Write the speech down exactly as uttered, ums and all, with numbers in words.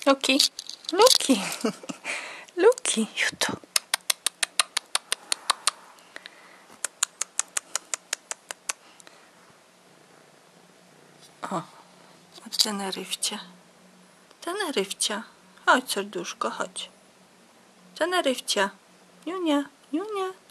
Luki, Luki, Luki, Juto. O, od Teneryfcia. Teneryfcia. Chodź, serduszko, chodź. Teneryfcia. Niunia, Niunia.